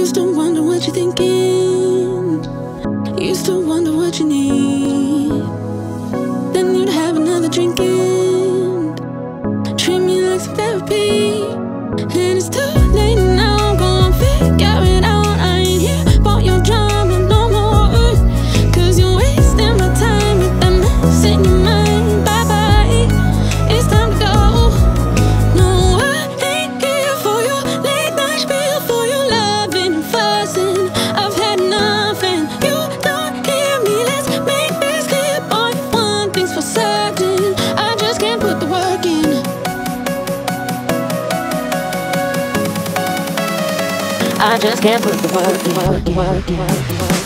Used to wonder what you're thinking, used to wonder what you need. Then you'd have another drink and treat me like some therapy. And it's too late now, I'm gonna figure it out. I ain't here for your drama no more, 'cause you're wasting my time with that mess in your mind. Bye bye, it's time to go. No, I ain't here for your late night spiel, for your loving and fussing. I've had enough and you don't hear me. Let's make this clear, boy. One thing's for certain, I just can't put the work in. I just can't put the work in.